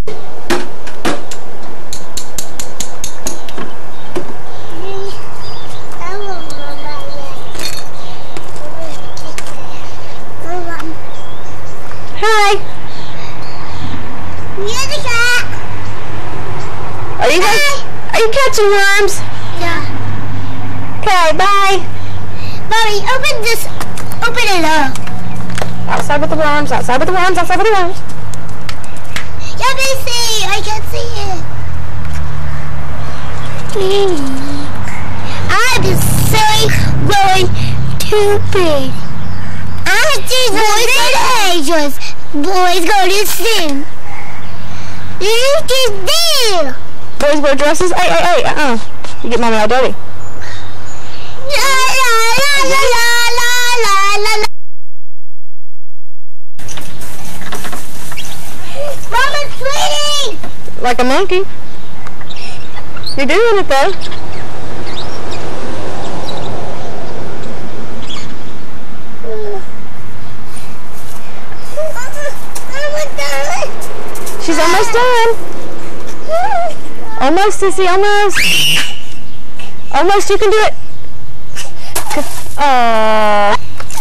Hi. Here's the cat. Are you catching worms? Yeah. Okay, bye. Mommy, open it up. Outside with the worms, outside with the worms, outside with the worms. Let me see. I can't see it. I'm so going too big. I see boys and angels. Boys go to sing. Look at there. Boys wear dresses? Hey, You get mommy all dirty. La la la la la la la la. Mama's sweetie! Like a monkey. You're doing it though. She's almost done. Almost, Sissy, almost. Almost, you can do it. Aww.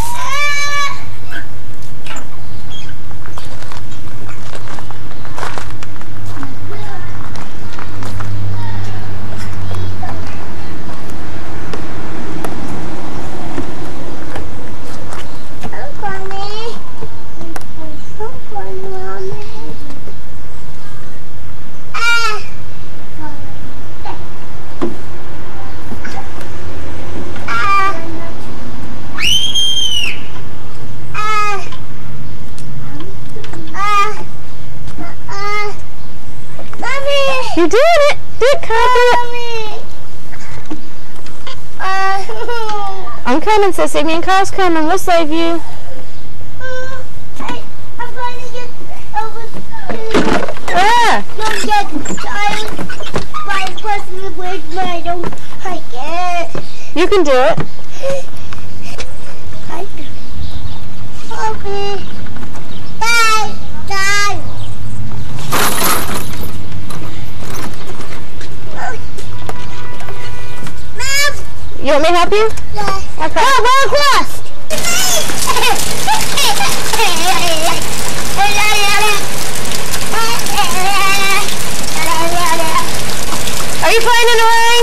You're doing it! Do it, Kyle! I'm coming, Sissy. Me and Kyle's coming. We'll save you. I'm going to get over Ah! don't get tired by pressing the bridge, but I don't like it. You can do it. I do. Okay. Bye. Bye. Mom! You want me to help you? Yeah. Okay. Go across! Are you playing in the rain?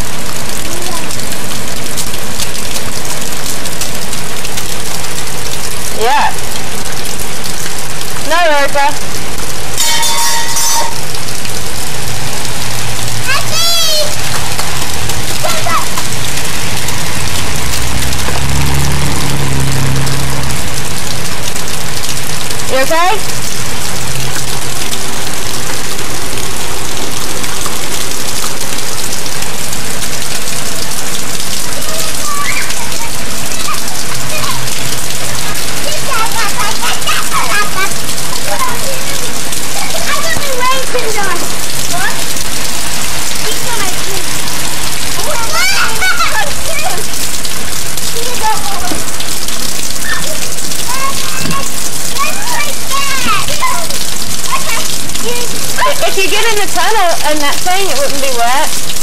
Yeah. No, Erica. You okay? If you get in the tunnel and that thing, it wouldn't be wet.